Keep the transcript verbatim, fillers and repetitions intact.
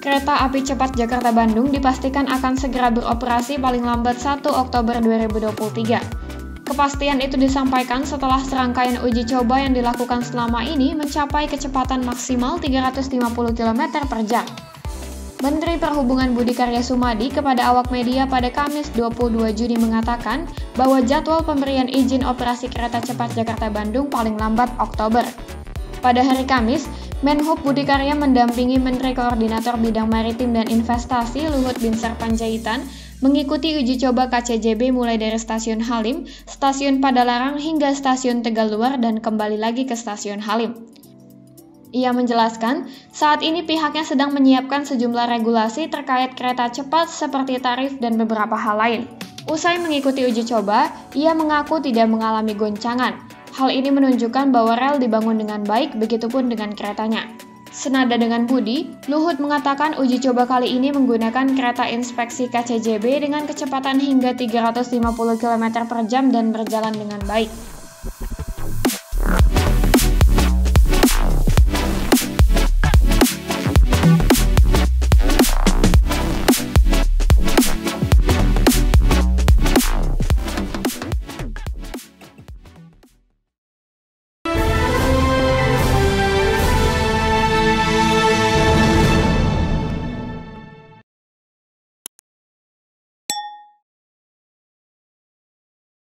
Kereta api cepat Jakarta-Bandung dipastikan akan segera beroperasi paling lambat satu Oktober dua ribu dua puluh tiga. Kepastian itu disampaikan setelah serangkaian uji coba yang dilakukan selama ini mencapai kecepatan maksimal tiga ratus lima puluh kilometer per jam. Menteri Perhubungan Budi Karya Sumadi kepada awak media pada Kamis dua puluh dua Juni mengatakan bahwa jadwal pemberian izin operasi kereta cepat Jakarta-Bandung paling lambat Oktober. Pada hari Kamis, Menhub Budi Karya mendampingi Menteri Koordinator Bidang Maritim dan Investasi Luhut Binsar Panjaitan mengikuti uji coba K C J B mulai dari Stasiun Halim, Stasiun Padalarang hingga Stasiun Tegaluar dan kembali lagi ke Stasiun Halim. Ia menjelaskan, saat ini pihaknya sedang menyiapkan sejumlah regulasi terkait kereta cepat seperti tarif dan beberapa hal lain. Usai mengikuti uji coba, ia mengaku tidak mengalami goncangan. Hal ini menunjukkan bahwa rel dibangun dengan baik, begitupun dengan keretanya. Senada dengan Budi, Luhut mengatakan uji coba kali ini menggunakan kereta inspeksi K C J B dengan kecepatan hingga tiga ratus lima puluh kilometer per jam dan berjalan dengan baik.